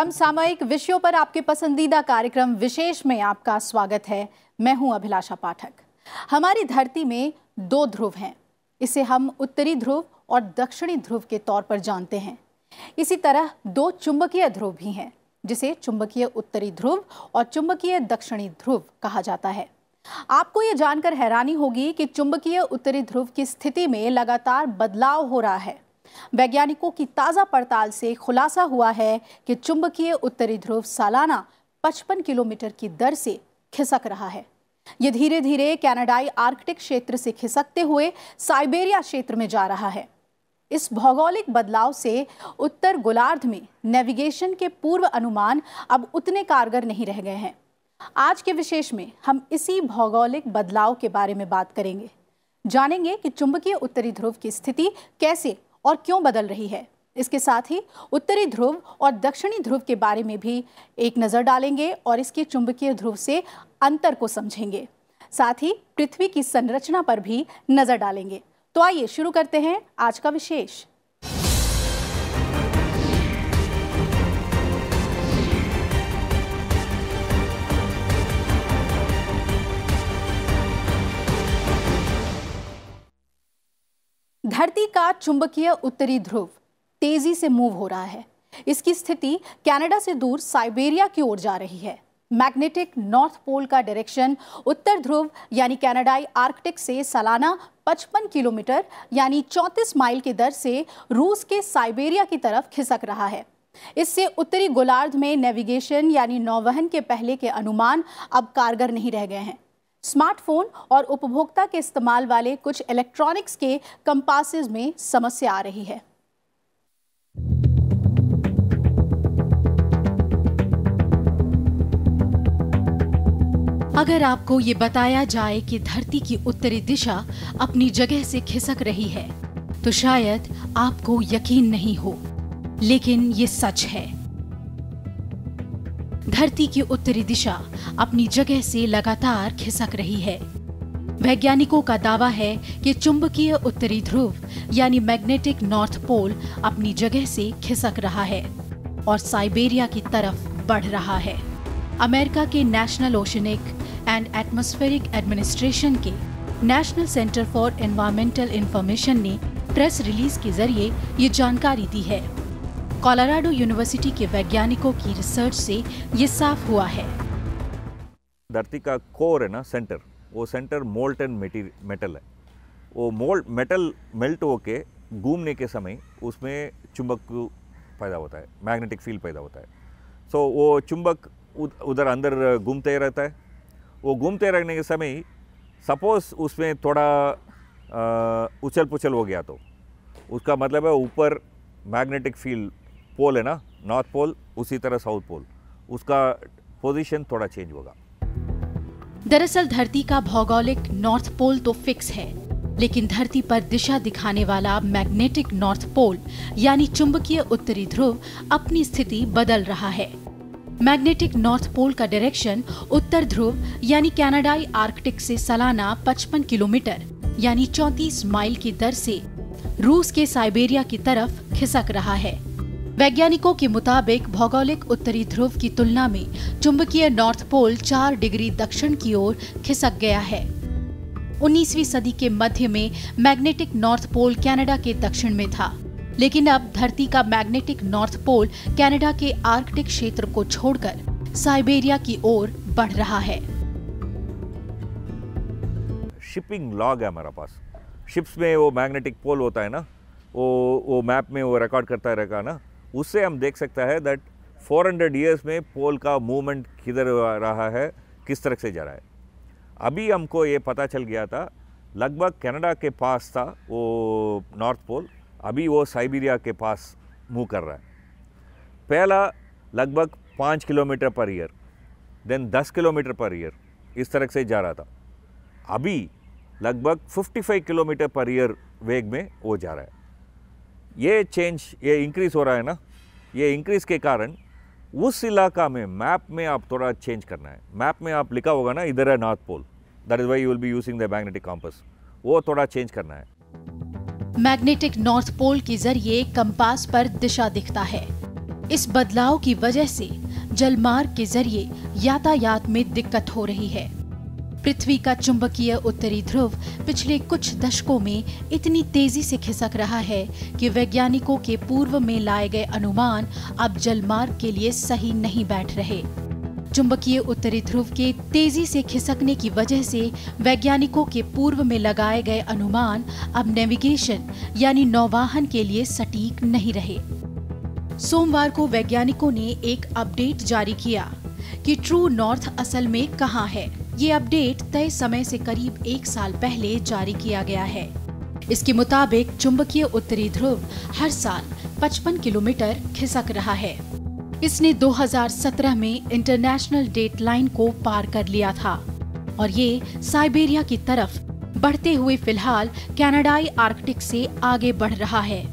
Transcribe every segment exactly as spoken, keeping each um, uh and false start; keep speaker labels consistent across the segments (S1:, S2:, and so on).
S1: समसामयिक विषयों पर आपके पसंदीदा कार्यक्रम विशेष में आपका स्वागत है। मैं हूं अभिलाषा पाठक। हमारी धरती में दो ध्रुव हैं। इसे हम उत्तरी ध्रुव और दक्षिणी ध्रुव के तौर पर जानते हैं। इसी तरह दो चुंबकीय ध्रुव भी हैं, जिसे चुंबकीय उत्तरी ध्रुव और चुंबकीय दक्षिणी ध्रुव कहा जाता है। आपको ये जानकर हैरानी होगी कि चुंबकीय उत्तरी ध्रुव की स्थिति में लगातार बदलाव हो रहा है। वैज्ञानिकों की ताजा पड़ताल से खुलासा हुआ है कि चुंबकीय उत्तरी ध्रुव सालाना पचपन किलोमीटर की दर से खिसक रहा है। ये धीरे धीरे कनाडाई आर्कटिक क्षेत्र से खिसकते हुए साइबेरिया क्षेत्र में जा रहा है। इस भौगोलिक बदलाव से उत्तर गोलार्ध में नेविगेशन के पूर्व अनुमान अब उतने कारगर नहीं रह गए हैं। आज के विशेष में हम इसी भौगोलिक बदलाव के बारे में बात करेंगे। जानेंगे कि चुंबकीय उत्तरी ध्रुव की स्थिति कैसे और क्यों बदल रही है। इसके साथ ही उत्तरी ध्रुव और दक्षिणी ध्रुव के बारे में भी एक नज़र डालेंगे और इसके चुंबकीय ध्रुव से अंतर को समझेंगे। साथ ही पृथ्वी की संरचना पर भी नज़र डालेंगे। तो आइए शुरू करते हैं आज का विशेष। धरती का चुंबकीय उत्तरी ध्रुव तेजी से मूव हो रहा है। इसकी स्थिति कनाडा से दूर साइबेरिया की ओर जा रही है। मैग्नेटिक नॉर्थ पोल का डायरेक्शन उत्तर ध्रुव यानी कनाडाई आर्कटिक से सालाना पचपन किलोमीटर यानी चौंतीस माइल की दर से रूस के साइबेरिया की तरफ खिसक रहा है। इससे उत्तरी गोलार्ध में नेविगेशन यानी नौवहन के पहले के अनुमान अब कारगर नहीं रह गए हैं। स्मार्टफोन और उपभोक्ता के इस्तेमाल वाले कुछ इलेक्ट्रॉनिक्स के कंपासेस में समस्या आ रही है।
S2: अगर आपको ये बताया जाए कि धरती की उत्तरी दिशा अपनी जगह से खिसक रही है तो शायद आपको यकीन नहीं हो, लेकिन ये सच है। धरती की उत्तरी दिशा अपनी जगह से लगातार खिसक रही है। वैज्ञानिकों का दावा है कि चुंबकीय उत्तरी ध्रुव यानी मैग्नेटिक नॉर्थ पोल अपनी जगह से खिसक रहा है और साइबेरिया की तरफ बढ़ रहा है। अमेरिका के national oceanic and atmospheric administration के national centre for environmental information ने प्रेस रिलीज के जरिए ये जानकारी दी है। कोलोराडो यूनिवर्सिटी के वैज्ञानिकों की रिसर्च से ये साफ हुआ है।
S3: धरती का कोर है ना, सेंटर, वो सेंटर मोल्टन मेटल है। वो मोल्ट मेटल मेल्ट होके घूमने के समय उसमें चुंबक पैदा होता है, मैग्नेटिक फील्ड पैदा होता है। सो so, वो चुंबक उधर अंदर घूमते रहता है। वो घूमते रहने के समय सपोज उसमें थोड़ा उछल पुछल हो गया तो उसका मतलब है ऊपर मैग्नेटिक फील्ड पोल है ना, नॉर्थ पोल, उसी तरह साउथ पोल, उसका पोजीशन थोड़ा चेंज होगा।
S2: दरअसल धरती का भौगोलिक नॉर्थ पोल तो फिक्स है, लेकिन धरती पर दिशा दिखाने वाला मैग्नेटिक नॉर्थ पोल यानी चुंबकीय उत्तरी ध्रुव अपनी स्थिति बदल रहा है। मैग्नेटिक नॉर्थ पोल का डायरेक्शन उत्तर ध्रुव यानी कनाडाई आर्कटिक से सालाना पचपन किलोमीटर यानी चौंतीस माइल की दर से रूस के साइबेरिया की तरफ खिसक रहा है। वैज्ञानिकों के मुताबिक भौगोलिक उत्तरी ध्रुव की तुलना में चुंबकीय नॉर्थ पोल चार डिग्री दक्षिण की ओर खिसक गया है। उन्नीसवीं सदी के मध्य में मैग्नेटिक नॉर्थ पोल कनाडा के दक्षिण में था, लेकिन अब धरती का मैग्नेटिक नॉर्थ पोल कनाडा के आर्कटिक क्षेत्र को छोड़कर साइबेरिया की ओर बढ़ रहा है।
S3: शिपिंग लॉग है हमारे पास। शिप्स में वो मैग्नेटिक पोल होता है ना, वो वो मैप में वो रिकॉर्ड करता रहेगा ना, उससे हम देख सकता है दैट चार सौ ईयर्स में पोल का मूवमेंट किधर रहा है, किस तरह से जा रहा है। अभी हमको ये पता चल गया था, लगभग कनाडा के पास था वो नॉर्थ पोल, अभी वो साइबेरिया के पास मूव कर रहा है। पहला लगभग पाँच किलोमीटर पर ईयर, देन दस किलोमीटर पर ईयर, इस तरह से जा रहा था। अभी लगभग पचपन किलोमीटर पर ईयर वेग में वो जा रहा है। ये चेंज, ये इंक्रीज हो रहा है ना, ये इंक्रीज के कारण उस इलाका में मैप में आप थोड़ा चेंज करना है। मैप में आप लिखा होगा ना, इधर है north pole, that is why you will be using the magnetic compass, वो थोड़ा चेंज करना है।
S2: मैग्नेटिक नॉर्थ पोल के जरिए कंपास पर दिशा दिखता है। इस बदलाव की वजह से जलमार्ग के जरिए यातायात में दिक्कत हो रही है। पृथ्वी का चुंबकीय उत्तरी ध्रुव पिछले कुछ दशकों में इतनी तेजी से खिसक रहा है कि वैज्ञानिकों के पूर्व में लाए गए अनुमान अब जलमार्ग के लिए सही नहीं बैठ रहे। चुंबकीय उत्तरी ध्रुव के तेजी से खिसकने की वजह से वैज्ञानिकों के पूर्व में लगाए गए अनुमान अब नेविगेशन यानी नौवाहन के लिए सटीक नहीं रहे। सोमवार को वैज्ञानिकों ने एक अपडेट जारी किया कि ट्रू नॉर्थ असल में कहाँ है। ये अपडेट तय समय से करीब एक साल पहले जारी किया गया है। इसके मुताबिक चुंबकीय उत्तरी ध्रुव हर साल पचपन किलोमीटर खिसक रहा है। इसने दो हज़ार सत्रह में इंटरनेशनल डेटलाइन को पार कर लिया था और ये साइबेरिया की तरफ बढ़ते हुए फिलहाल कनाडाई आर्कटिक से आगे बढ़ रहा है।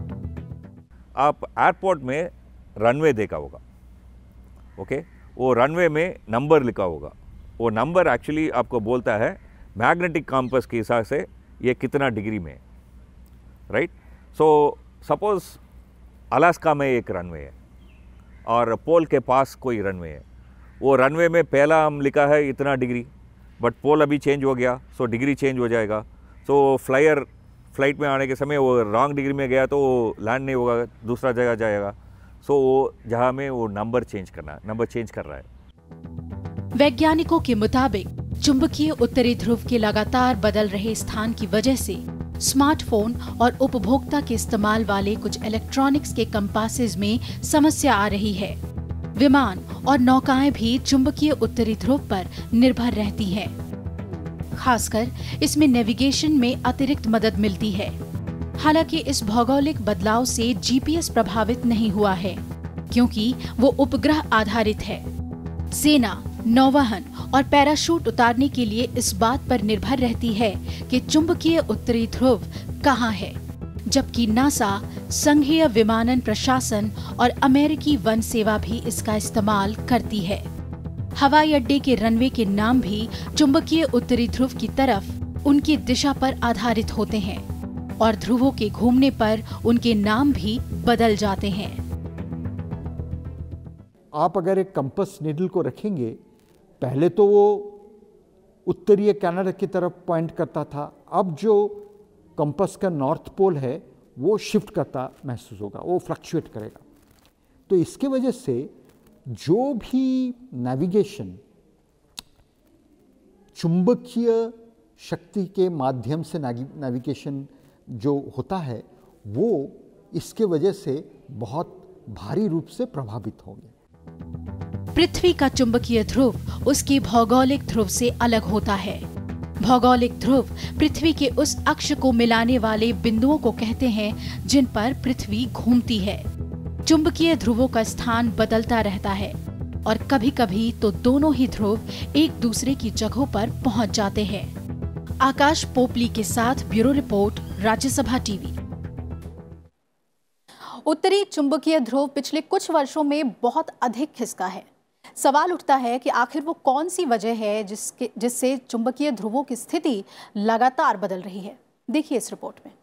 S3: आप एयरपोर्ट में रनवे देखा होगा, ओके, वो रनवे में नंबर लिखा होगा। वो नंबर एक्चुअली आपको बोलता है मैग्नेटिक कंपास के हिसाब से ये कितना डिग्री में है, राइट। सो सपोज अलास्का में एक रनवे है और पोल के पास कोई रनवे है। वो रनवे में पहला हम लिखा है इतना डिग्री, बट पोल अभी चेंज हो गया, सो डिग्री चेंज हो जाएगा। सो फ्लायर फ्लाइट में आने के समय वो रॉन्ग डिग्री में गया तो वो लैंड नहीं होगा, दूसरा जगह जाएगा। सो वो जहाँ में वो नंबर चेंज करना नंबर चेंज कर रहा है।
S2: वैज्ञानिकों के मुताबिक चुंबकीय उत्तरी ध्रुव के लगातार बदल रहे स्थान की वजह से स्मार्टफोन और उपभोक्ता के इस्तेमाल वाले कुछ इलेक्ट्रॉनिक्स के कंपासेस में समस्या आ रही है। विमान और नौकाएं भी चुंबकीय उत्तरी ध्रुव पर निर्भर रहती हैं। खासकर इसमें नेविगेशन में अतिरिक्त मदद मिलती है। हालांकि इस भौगोलिक बदलाव से जीपीएस प्रभावित नहीं हुआ है, क्योंकि वो उपग्रह आधारित है। सेना नौवहन और पैराशूट उतारने के लिए इस बात पर निर्भर रहती है कि चुंबकीय उत्तरी ध्रुव कहाँ है, जबकि नासा, संघीय विमानन प्रशासन और अमेरिकी वन सेवा भी इसका इस्तेमाल करती है। हवाई अड्डे के रनवे के नाम भी चुंबकीय उत्तरी ध्रुव की तरफ उनकी दिशा पर आधारित होते हैं और ध्रुवों के घूमने पर उनके नाम भी बदल जाते हैं।
S4: आप अगर एक कंपास नीडल को रखेंगे, पहले तो वो उत्तरीय कनाडा की तरफ पॉइंट करता था, अब जो कंपास का नॉर्थ पोल है वो शिफ्ट करता महसूस होगा, वो फ्लक्चुएट करेगा। तो इसके वजह से जो भी नेविगेशन चुंबकीय शक्ति के माध्यम से नेविगेशन जो होता है वो इसके वजह से बहुत भारी रूप से प्रभावित होंगे।
S2: पृथ्वी का चुंबकीय ध्रुव उसके भौगोलिक ध्रुव से अलग होता है। भौगोलिक ध्रुव पृथ्वी के उस अक्ष को मिलाने वाले बिंदुओं को कहते हैं जिन पर पृथ्वी घूमती है। चुंबकीय ध्रुवों का स्थान बदलता रहता है और कभी-कभी तो दोनों ही ध्रुव एक दूसरे की जगहों पर पहुंच जाते हैं। आकाश पोपली के साथ ब्यूरो रिपोर्ट, राज्यसभा टीवी।
S1: उत्तरी चुंबकीय ध्रुव पिछले कुछ वर्षों में बहुत अधिक खिसका है। सवाल उठता है कि आखिर वो कौन सी वजह है जिसके जिससे चुंबकीय ध्रुवों की स्थिति लगातार बदल रही है। देखिए इस रिपोर्ट में।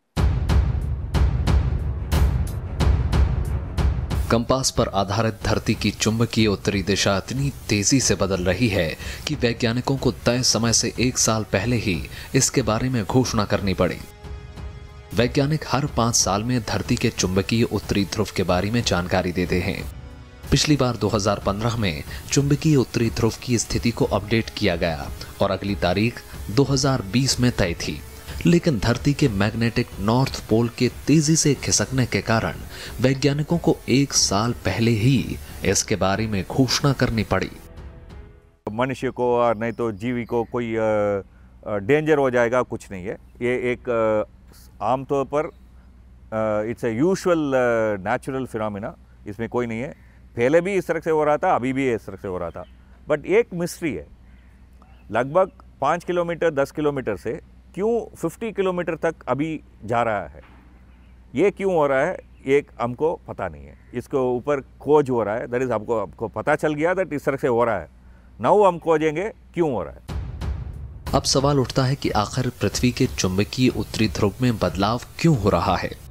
S5: कंपास पर आधारित धरती की चुंबकीय उत्तरी दिशा इतनी तेजी से बदल रही है कि वैज्ञानिकों को तय समय से एक साल पहले ही इसके बारे में घोषणा करनी पड़ी। वैज्ञानिक हर पांच साल में धरती के चुंबकीय उत्तरी ध्रुव के बारे में जानकारी देते हैं। पिछली बार दो हज़ार पंद्रह में चुंबकीय उत्तरी ध्रुव की स्थिति को अपडेट किया गया और अगली तारीख दो हज़ार बीस में तय थी, लेकिन धरती के मैग्नेटिक नॉर्थ पोल के तेजी से खिसकने के कारण वैज्ञानिकों को एक साल पहले ही इसके बारे में घोषणा करनी पड़ी।
S3: मनुष्य को और नहीं तो जीवी को कोई डेंजर हो जाएगा, कुछ नहीं है। ये एक आमतौर पर it's a usual natural phenomena, इसमें कोई नहीं है। पहले भी इस तरह से हो रहा था, अभी भी इस तरह से हो रहा था। बट एक मिस्ट्री है, लगभग पाँच किलोमीटर दस किलोमीटर से क्यों पचास किलोमीटर तक अभी जा रहा है, ये क्यों हो रहा है, ये हमको पता नहीं है। इसके ऊपर खोज हो रहा है, दैट इज हमको आपको पता चल गया दैट इस तरह से हो रहा है। नाउ हम खोजेंगे क्यों हो रहा है।
S5: अब सवाल उठता है कि आखिर पृथ्वी के चुंबकीय उत्तरी ध्रुव में बदलाव क्यों हो रहा है।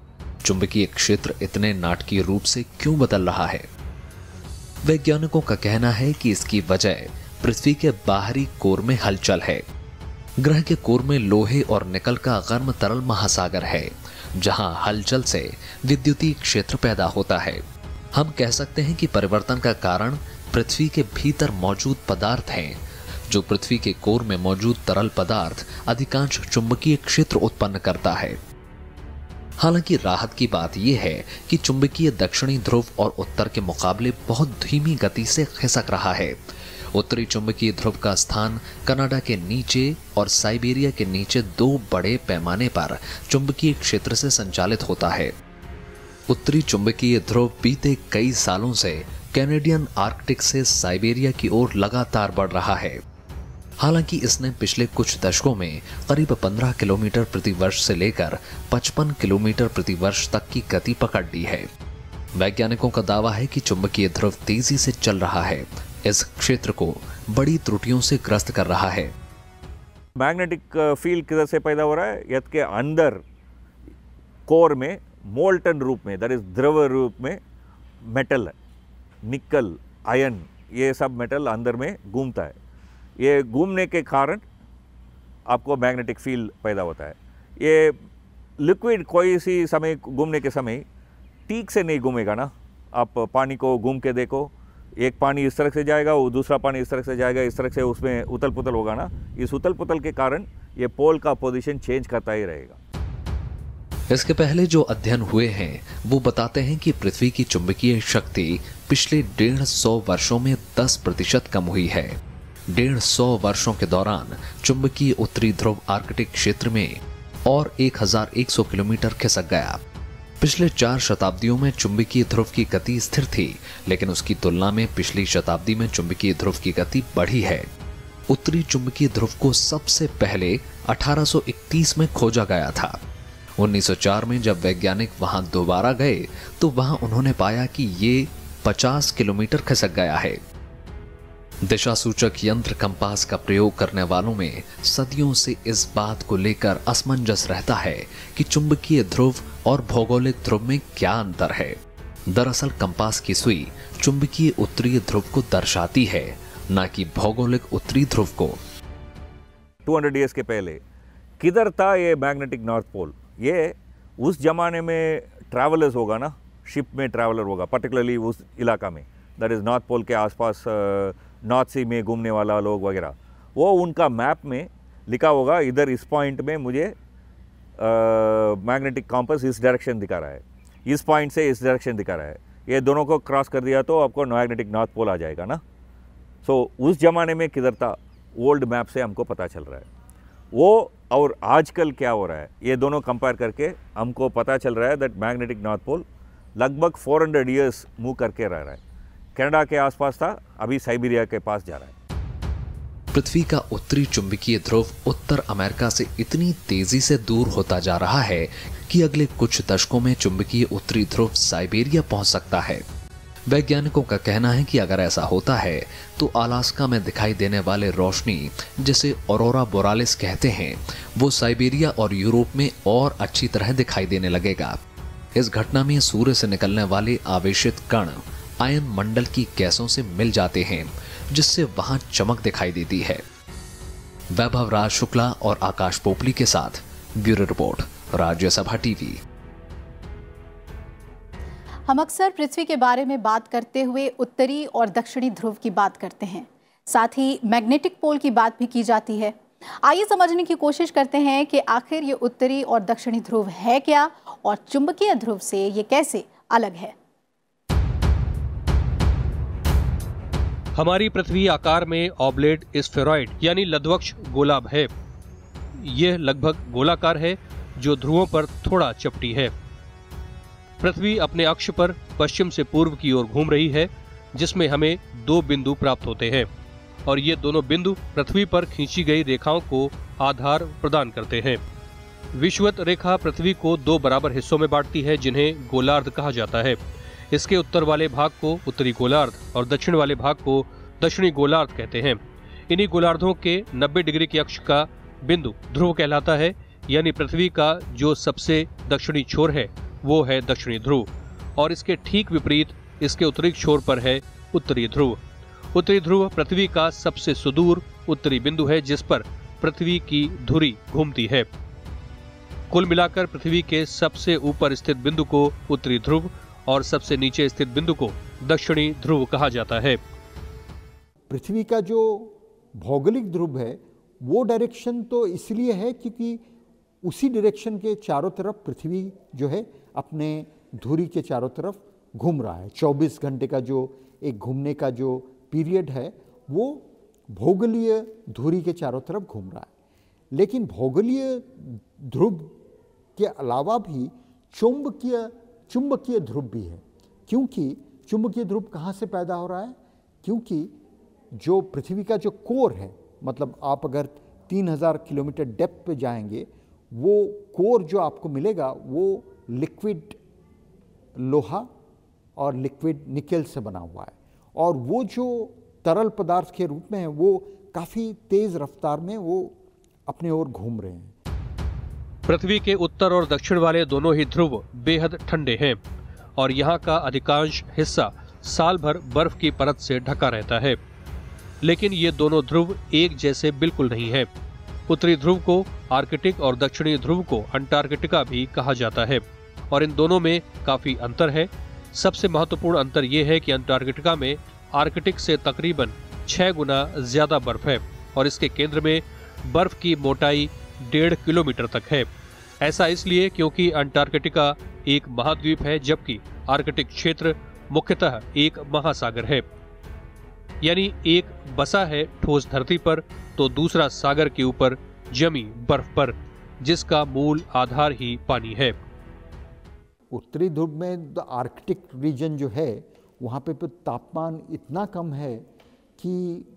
S5: चुंबकीय क्षेत्र इतने नाटकीय रूप से क्यों बदल रहा है? वैज्ञानिकों का कहना है कि इसकी वजह पृथ्वी के बाहरी कोर में हलचल है। ग्रह के कोर में लोहे और निकल का गर्म तरल महासागर है, जहां हलचल से विद्युतीय क्षेत्र पैदा होता है। हम कह सकते हैं कि परिवर्तन का कारण पृथ्वी के भीतर मौजूद पदार्थ हैं। जो पृथ्वी के कोर में मौजूद तरल पदार्थ अधिकांश चुंबकीय क्षेत्र उत्पन्न करता है। हालांकि राहत की बात यह है कि चुंबकीय दक्षिणी ध्रुव और उत्तर के मुकाबले बहुत धीमी गति से खिसक रहा है। उत्तरी चुंबकीय ध्रुव का स्थान कनाडा के नीचे और साइबेरिया के नीचे दो बड़े पैमाने पर चुंबकीय क्षेत्र से संचालित होता है। उत्तरी चुंबकीय ध्रुव बीते कई सालों से कैनेडियन आर्कटिक से साइबेरिया की ओर लगातार बढ़ रहा है। हालांकि इसने पिछले कुछ दशकों में करीब पंद्रह किलोमीटर प्रति वर्ष से लेकर पचपन किलोमीटर प्रति वर्ष तक की गति पकड़ ली है। वैज्ञानिकों का दावा है कि चुंबकीय ध्रुव तेजी से चल रहा है, इस क्षेत्र को बड़ी त्रुटियों से ग्रस्त कर रहा है।
S3: मैग्नेटिक फील्ड किधर से पैदा हो रहा है? यद के अंदर कोर में मोल्टन रूप में, दैट इज द्रव रूप में मेटल है, निकल, आयन, ये सब मेटल अंदर में घूमता है। ये घूमने के कारण आपको मैग्नेटिक फील्ड पैदा होता है। ये लिक्विड कोई सी समय घूमने के समय ठीक से नहीं घूमेगा ना। आप पानी को घूम के देखो, एक पानी इस तरह से जाएगा, वो दूसरा पानी इस तरह से जाएगा, इस तरह से उसमें उथल पुथल होगा ना। इस उथल पुथल के कारण ये पोल का पोजीशन चेंज करता ही रहेगा।
S5: इसके पहले जो अध्ययन हुए हैं वो बताते हैं कि पृथ्वी की चुंबकीय शक्ति पिछले डेढ़ सौ वर्षों में दस प्रतिशत कम हुई है। डेढ़ सौ वर्षों के दौरान चुंबकीय उत्तरी ध्रुव आर्कटिक क्षेत्र में और एक हज़ार एक सौ किलोमीटर खिसक गया। पिछले चार शताब्दियों में चुंबकीय ध्रुव की गति स्थिर थी, लेकिन उसकी तुलना में पिछली शताब्दी में चुंबकीय ध्रुव की गति बढ़ी है। उत्तरी चुंबकीय ध्रुव को सबसे पहले अठारह सौ इकतीस में खोजा गया था। उन्नीस सौ चार में जब वैज्ञानिक वहां दोबारा गए तो वहां उन्होंने पाया कि ये पचास किलोमीटर खिसक गया है। दिशा सूचक यंत्र कंपास का प्रयोग करने वालों में सदियों से इस बात को लेकर असमंजस रहता है कि चुंबकीय ध्रुव और भौगोलिक ध्रुव में क्या अंतर है। दरअसल कंपास की सुई चुंबकीय उत्तरी ध्रुव को दर्शाती है, न कि भौगोलिक उत्तरी ध्रुव को।
S3: दो सौ इयर्स के पहले किधर था ये मैग्नेटिक नॉर्थ पोल? ये उस जमाने में ट्रैवलर्स होगा ना, शिप में ट्रैवलर होगा, पर्टिकुलरली उस इलाका में, दैट इज़ नॉर्थ पोल के आसपास, नॉर्थ सी में घूमने वाला लोग वगैरह, वो उनका मैप में लिखा होगा इधर इस पॉइंट में मुझे मैग्नेटिक कॉम्पस इस डायरेक्शन दिखा रहा है, इस पॉइंट से इस डायरेक्शन दिखा रहा है। ये दोनों को क्रॉस कर दिया तो आपको मैग्नेटिक नॉर्थ पोल आ जाएगा ना। सो so, उस जमाने में किधर था, ओल्ड मैप से हमको पता चल रहा है। वो और आजकल क्या हो रहा है, ये दोनों कंपेयर करके हमको पता चल रहा है दैट मैग्नेटिक नॉर्थ पोल लगभग चार सौ इयर्स मूव करके रह रहा है। कनाडा के आसपास था, अभी साइबेरिया के पास जा रहा है।
S5: पृथ्वी का उत्तरी चुंबकीय ध्रुव उत्तर अमेरिका से इतनी तेजी से दूर होता जा रहा है कि अगले कुछ दशकों में चुंबकीय उत्तरी ध्रुव साइबेरिया पहुंच सकता है। वैज्ञानिकों का कहना है कि अगर ऐसा होता है तो अलास्का में दिखाई देने वाले रोशनी, जिसे ऑरोरा बोरालिस कहते हैं, वो साइबेरिया और यूरोप में और अच्छी तरह दिखाई देने लगेगा। इस घटना में सूर्य से निकलने वाले आवेशित कण आयन मंडल की गैसों से मिल जाते हैं, जिससे वहां चमक दिखाई देती है। वैभव राज शुक्ला और आकाश पोपली के साथ ब्यूरो रिपोर्ट, राज्यसभा टीवी।
S1: हम अक्सर पृथ्वी के बारे में बात करते हुए उत्तरी और दक्षिणी ध्रुव की बात करते हैं, साथ ही मैग्नेटिक पोल की बात भी की जाती है। आइए समझने की कोशिश करते हैं कि आखिर ये उत्तरी और दक्षिणी ध्रुव है क्या और चुंबकीय ध्रुव से ये कैसे अलग है।
S6: हमारी पृथ्वी आकार में ऑब्लेट स्फेरॉइड यानी लधवक्ष गोलाभ है। यह लगभग गोलाकार है जो ध्रुवों पर थोड़ा चपटी है। पृथ्वी अपने अक्ष पर पश्चिम से पूर्व की ओर घूम रही है, जिसमें हमें दो बिंदु प्राप्त होते हैं और ये दोनों बिंदु पृथ्वी पर खींची गई रेखाओं को आधार प्रदान करते हैं। विषुवत रेखा पृथ्वी को दो बराबर हिस्सों में बांटती है, जिन्हें गोलार्ध कहा जाता है। इसके उत्तर वाले भाग को उत्तरी गोलार्ध और दक्षिण वाले भाग को दक्षिणी गोलार्ध कहते हैं। इन्हीं गोलार्धों के नब्बे डिग्री के अक्ष का बिंदु ध्रुव कहलाता है, यानी पृथ्वी का जो सबसे दक्षिणी छोर है वो है दक्षिणी ध्रुव, और इसके ठीक विपरीत इसके उत्तरी छोर पर है उत्तरी ध्रुव। उत्तरी ध्रुव पृथ्वी का सबसे सुदूर उत्तरी बिंदु है, जिस पर पृथ्वी की धुरी घूमती है। कुल मिलाकर पृथ्वी के सबसे ऊपर स्थित बिंदु को उत्तरी ध्रुव और सबसे नीचे स्थित बिंदु को दक्षिणी ध्रुव कहा जाता है।
S4: पृथ्वी का जो भौगोलिक ध्रुव है वो डायरेक्शन तो इसलिए है क्योंकि उसी डायरेक्शन के चारों तरफ पृथ्वी जो है अपने धुरी के चारों तरफ घूम रहा है। चौबीस घंटे का जो एक घूमने का जो पीरियड है वो भौगोलीय धुरी के चारों तरफ घूम रहा है। लेकिन भौगोलीय ध्रुव के अलावा भी चुंबकीय चुंबकीय ध्रुव भी है। क्योंकि चुंबकीय ध्रुव कहाँ से पैदा हो रहा है? क्योंकि जो पृथ्वी का जो कोर है, मतलब आप अगर तीन हज़ार किलोमीटर डेप्थ पे जाएंगे, वो कोर जो आपको मिलेगा वो लिक्विड लोहा और लिक्विड निकेल से बना हुआ है, और वो जो तरल पदार्थ के रूप में है वो काफ़ी तेज़ रफ्तार में वो अपने ओर घूम रहे हैं।
S6: पृथ्वी के उत्तर और दक्षिण वाले दोनों ही ध्रुव बेहद ठंडे हैं और यहाँ का अधिकांश हिस्सा साल भर बर्फ की परत से ढका रहता है। लेकिन ये दोनों ध्रुव एक जैसे बिल्कुल नहीं है। उत्तरी ध्रुव को आर्कटिक और दक्षिणी ध्रुव को अंटार्कटिका भी कहा जाता है, और इन दोनों में काफी अंतर है। सबसे महत्वपूर्ण अंतर यह है कि अंटार्कटिका में आर्कटिक से तकरीबन छह गुना ज्यादा बर्फ है और इसके केंद्र में बर्फ की मोटाई डेढ़ किलोमीटर तक है। ऐसा इसलिए क्योंकि अंटार्कटिका एक महाद्वीप है, जबकि आर्कटिक क्षेत्र मुख्यतः एक महासागर है। यानी एक बसा है ठोस धरती पर तो दूसरा सागर के ऊपर जमी बर्फ पर, जिसका मूल आधार ही पानी है।
S4: उत्तरी ध्रुव में द आर्कटिक रीजन जो है वहाँ पे तो तापमान इतना कम है कि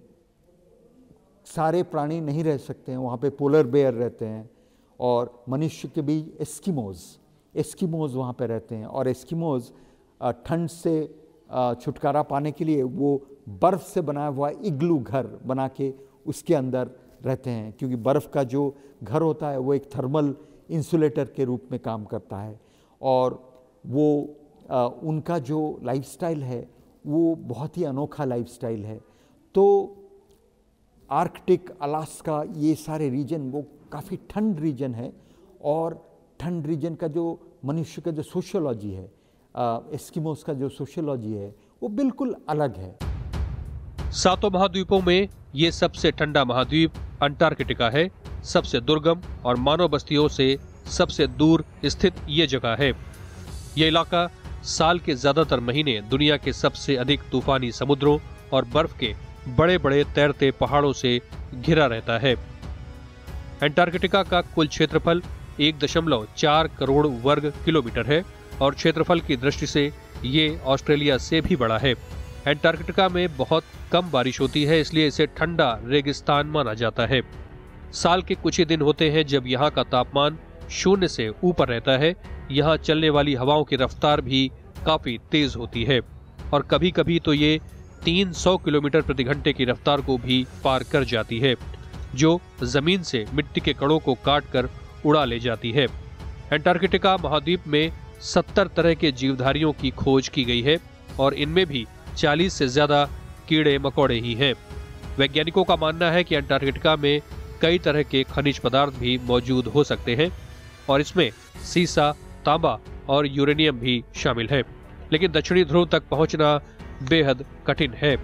S4: सारे प्राणी नहीं रह सकते हैं। वहाँ पे पोलर बेयर रहते हैं और मनुष्य के भी एस्किमोज एस्किमोज वहाँ पे रहते हैं, और एस्किमोज ठंड से छुटकारा पाने के लिए वो बर्फ़ से बनाया हुआ इग्लू घर बना के उसके अंदर रहते हैं, क्योंकि बर्फ़ का जो घर होता है वो एक थर्मल इंसुलेटर के रूप में काम करता है। और वो आ, उनका जो लाइफस्टाइल है वो बहुत ही अनोखा लाइफस्टाइल है। तो आर्कटिक, अलास्का, ये सारे रीजन वो काफ़ी ठंड रीजन है, और ठंड रीजन का जो मनुष्य का जो सोशियोलॉजी है, एस्किमोस का जो सोशियोलॉजी है वो बिल्कुल अलग है।
S6: सातों महाद्वीपों में ये सबसे ठंडा महाद्वीप अंटार्कटिका है। सबसे दुर्गम और मानव बस्तियों से सबसे दूर स्थित ये जगह है। ये इलाका साल के ज्यादातर महीने दुनिया के सबसे अधिक तूफानी समुद्रों और बर्फ के बड़े बड़े तैरते पहाड़ों से घिरा रहता है। अंटार्कटिका का कुल क्षेत्रफल एक दशमलव चार करोड़ वर्ग किलोमीटर है और क्षेत्रफल की दृष्टि से ये ऑस्ट्रेलिया से भी बड़ा है। अंटार्कटिका में बहुत कम बारिश होती है, इसलिए इसे ठंडा रेगिस्तान माना जाता है। साल के कुछ ही दिन होते हैं जब यहाँ का तापमान शून्य से ऊपर रहता है। यहाँ चलने वाली हवाओं की रफ्तार भी काफी तेज होती है और कभी कभी तो ये तीन सौ किलोमीटर प्रति घंटे की रफ्तार को भी पार कर जाती है, जो जमीन से मिट्टी के कणों को काट कर उड़ा ले जाती है। अंटार्कटिका महाद्वीप में सत्तर तरह के जीवधारियों की खोज की गई है और इनमें भी चालीस से ज्यादा कीड़े मकोड़े ही हैं। वैज्ञानिकों का मानना है कि अंटार्कटिका में कई तरह के खनिज पदार्थ भी मौजूद हो सकते हैं और इसमें सीसा, तांबा और यूरेनियम भी शामिल है, लेकिन दक्षिणी ध्रुव तक पहुंचना बेहद कठिन है।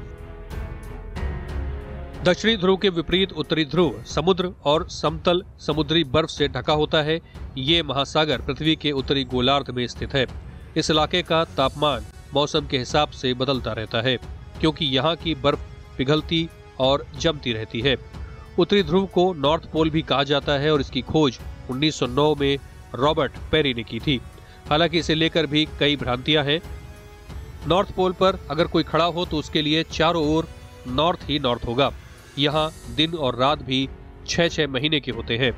S6: दक्षिणी ध्रुव के विपरीत उत्तरी ध्रुव समुद्र और समतल समुद्री बर्फ से ढका होता है। ये महासागर पृथ्वी के उत्तरी गोलार्ध में स्थित है। इस इलाके का तापमान मौसम के हिसाब से बदलता रहता है, क्योंकि यहाँ की बर्फ पिघलती और जमती रहती है। उत्तरी ध्रुव को नॉर्थ पोल भी कहा जाता है और इसकी खोज उन्नीस सौ नौ में रॉबर्ट पेरी ने की थी। हालांकि इसे लेकर भी कई भ्रांतियां हैं। नॉर्थ पोल पर अगर कोई खड़ा हो तो उसके लिए चारों ओर नॉर्थ ही नॉर्थ होगा। यहाँ दिन और रात भी छह छह महीने के होते हैं।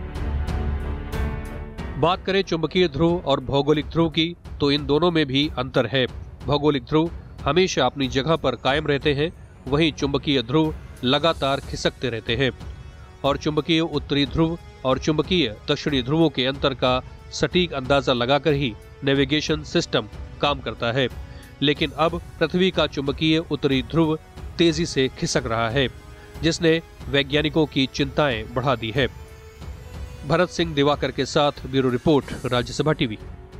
S6: बात करें चुंबकीय ध्रुव और भौगोलिक ध्रुव की, तो इन दोनों में भी अंतर है। भौगोलिक ध्रुव हमेशा अपनी जगह पर कायम रहते हैं, वहीं चुंबकीय ध्रुव लगातार खिसकते रहते हैं। और चुंबकीय उत्तरी ध्रुव और चुंबकीय दक्षिणी ध्रुवों के अंतर का सटीक अंदाजा लगाकर ही नेविगेशन सिस्टम काम करता है, लेकिन अब पृथ्वी का चुंबकीय उत्तरी ध्रुव तेजी से खिसक रहा है, जिसने वैज्ञानिकों की चिंताएं बढ़ा दी है। भरत सिंह दिवाकर के साथ ब्यूरो रिपोर्ट, राज्यसभा टीवी।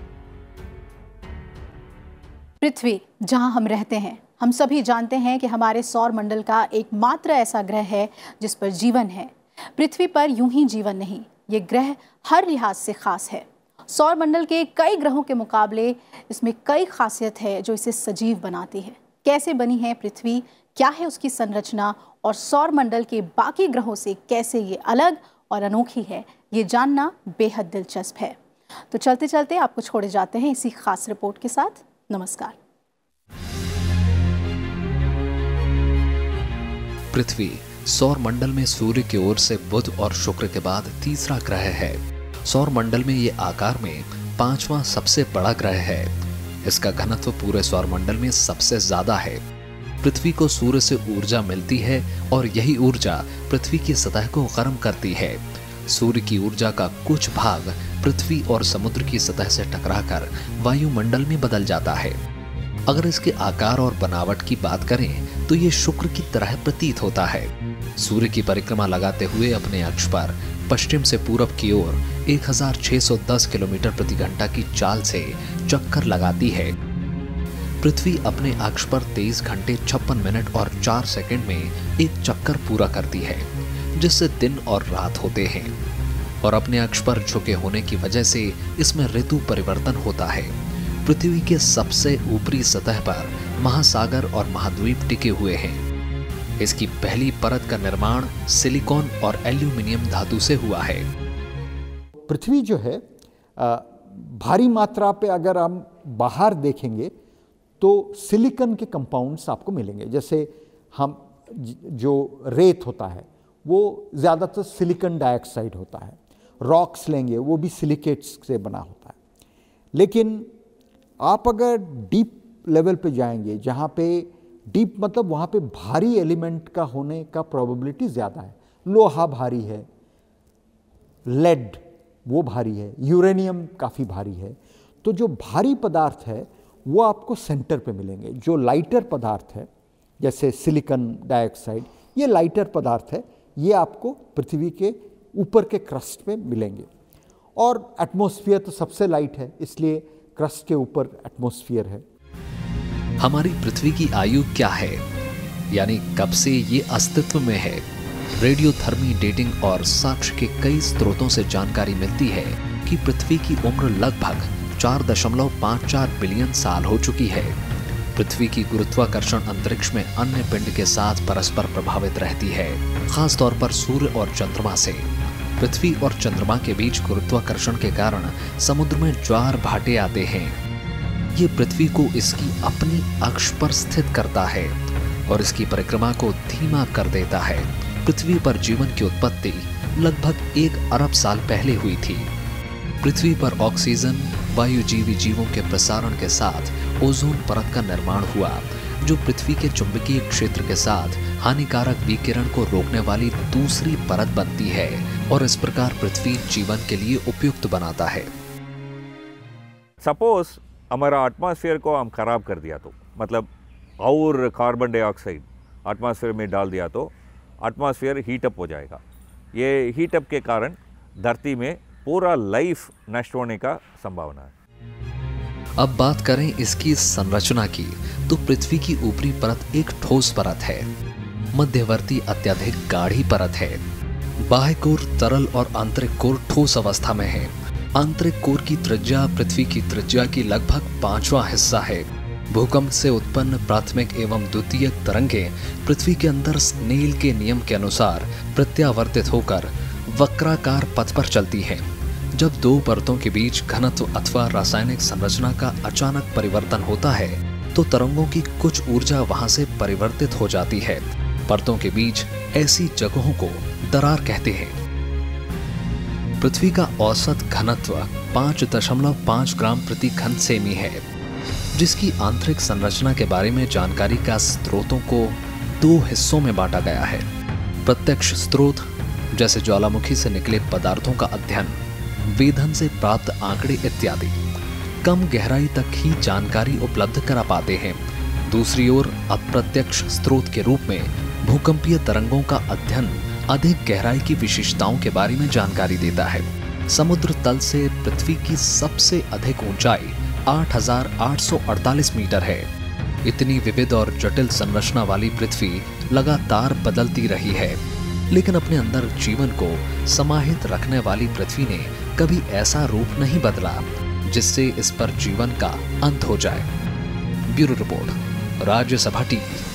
S1: पृथ्वी जहां हम रहते हैं, हम सभी जानते हैं कि हमारे सौर मंडल का एकमात्र ऐसा ग्रह है जिस पर जीवन है। पृथ्वी पर यूं ही जीवन नहीं, ये ग्रह हर लिहाज से खास है। सौर मंडल के कई ग्रहों के मुकाबले इसमें कई खासियत है जो इसे सजीव बनाती है। कैसे बनी है पृथ्वी, क्या है उसकी संरचना और सौर मंडल के बाकी ग्रहों से कैसे ये अलग और अनोखी है, ये जानना बेहद दिलचस्प है। तो चलते चलते आपको छोड़े जाते हैं इसी खास रिपोर्ट के साथ। नमस्कार।
S5: पृथ्वी सौर मंडल में सूर्य की ओर से बुध और शुक्र के बाद तीसरा ग्रह है। सौर मंडल में ये आकार में पांचवा सबसे बड़ा ग्रह है। इसका घनत्व पूरे सौर मंडल में सबसे ज्यादा है। पृथ्वी को सूर्य से ऊर्जा मिलती है और यही ऊर्जा पृथ्वी की सतह को गर्म करती है। सूर्य की ऊर्जा का कुछ भाग पृथ्वी और समुद्र की सतह से टकराकर वायुमंडल में बदल जाता है। अगर इसके आकार और बनावट की बात करें तो ये शुक्र की तरह प्रतीत होता है। सूर्य की परिक्रमा लगाते हुए अपने अक्ष पर पश्चिम से पूरब की ओर एक हज़ार छह सौ दस किलोमीटर प्रति घंटा की चाल से चक्कर लगाती है। पृथ्वी अपने अक्ष पर तेईस घंटे छप्पन मिनट और चार सेकंड में एक चक्कर पूरा करती है, जिससे दिन और रात होते हैं। और अपने अक्ष पर झुके होने की वजह से इसमें ऋतु परिवर्तन होता है। पृथ्वी के सबसे ऊपरी सतह पर महासागर और महाद्वीप टिके हुए हैं। इसकी पहली परत का निर्माण सिलिकॉन और एल्यूमिनियम धातु से हुआ है।
S4: पृथ्वी जो है भारी मात्रा पे अगर हम बाहर देखेंगे तो सिलिकॉन के कंपाउंड्स आपको मिलेंगे। जैसे हम जो रेत होता है वो ज़्यादातर सिलिकॉन डाइऑक्साइड होता है। रॉक्स लेंगे वो भी सिलिकेट्स से बना होता है। लेकिन आप अगर डीप लेवल पे जाएंगे, जहाँ पे डीप मतलब वहाँ पे भारी एलिमेंट का होने का प्रोबेबिलिटी ज़्यादा है। लोहा भारी है, लेड वो भारी है, यूरेनियम काफ़ी भारी है। तो जो भारी पदार्थ है वो आपको सेंटर पे मिलेंगे। जो लाइटर पदार्थ है जैसे सिलिकॉन डाइऑक्साइड, ये लाइटर पदार्थ है, ये आपको पृथ्वी के ऊपर के क्रस्ट पे मिलेंगे। और एटमॉस्फेयर तो सबसे लाइट है, इसलिए क्रस्ट के ऊपर एटमॉस्फेयर है।
S5: हमारी पृथ्वी की आयु क्या है, यानी कब से ये अस्तित्व में है? रेडियोथर्मी डेटिंग और साक्ष्य के कई स्रोतों से जानकारी मिलती है कि पृथ्वी की उम्र लगभग चार दशमलव पाँच चार बिलियन साल हो चुकी है। पृथ्वी की गुरुत्वाकर्षण अंतरिक्ष में अन्य पिंड के साथ परस्पर प्रभावित रहती है, खास तौर पर सूर्य और चंद्रमा से। पृथ्वी और चंद्रमा के बीच गुरुत्वाकर्षण के कारण समुद्र में ज्वार भाटे आते हैं। ये पृथ्वी को इसकी अपनी अक्ष पर स्थित करता है और इसकी परिक्रमा को धीमा कर देता है। पृथ्वी पर जीवन की उत्पत्ति लगभग एक अरब साल पहले हुई थी। पृथ्वी पर ऑक्सीजन वायुजीवी जीवों के प्रसारण के साथ ओजोन परत का निर्माण हुआ, जो पृथ्वी के चुंबकीय क्षेत्र के साथ हानिकारक विकिरण को रोकने वाली दूसरी परत बनती है और इस प्रकार पृथ्वी जीवन के लिए उपयुक्त बनाता है।
S3: सपोज हमारा एटमॉस्फेयर को हम खराब कर दिया तो, मतलब और कार्बन डाइऑक्साइड एटमॉस्फेयर में डाल दिया तो एटमॉस्फेयर हीटअप हो जाएगा। ये हीटअप के कारण धरती में पूरा लाइफ नष्ट होने का संभावना है।
S5: अब बात करें इसकी संरचना की, तो पृथ्वी की ऊपरी परत एक ठोस परत है। मध्यवर्ती अत्यधिक गाढ़ी परत है। बाह्य कोर तरल और आंतरिक कोर ठोस अवस्था में है। आंतरिक कोर की त्रिज्या पृथ्वी की त्रिज्या की लगभग पांचवा हिस्सा है। भूकंप से उत्पन्न प्राथमिक एवं द्वितीयक तरंगें पृथ्वी के अंदर स्नेल के नियम के अनुसार प्रत्यावर्तित होकर वक्राकार पथ पर चलती हैं। जब दो परतों के बीच घनत्व अथवा रासायनिक संरचना का अचानक परिवर्तन होता है तो तरंगों की कुछ ऊर्जा वहां से परिवर्तित हो जाती है। परतों के बीच ऐसी जगहों को दरार कहते हैं। पृथ्वी का औसत घनत्व पाँच दशमलव पाँच ग्राम प्रति घन सेमी है, जिसकी आंतरिक संरचना के बारे में जानकारी का स्रोतों को दो हिस्सों में बांटा गया है। प्रत्यक्ष स्रोत जैसे ज्वालामुखी से निकले पदार्थों का अध्ययन वेधन से प्राप्त आंकड़े इत्यादि कम गहराई तक ही जानकारी उपलब्ध करा पाते हैं। दूसरी ओर अप्रत्यक्ष स्रोत के रूप में भूकंपीय तरंगों का अध्ययन अधिक गहराई की विशेषताओं के बारे में जानकारी देता है। समुद्र तल से पृथ्वी की सबसे अधिक ऊंचाई आठ हज़ार आठ सौ अड़तालीस मीटर है। इतनी विविध और जटिल संरचना वाली पृथ्वी लगातार बदलती रही है, लेकिन अपने अंदर जीवन को समाहित रखने वाली पृथ्वी ने कभी ऐसा रूप नहीं बदला जिससे इस पर जीवन का अंत हो जाए। Bureau report, Rajya Sabha TV.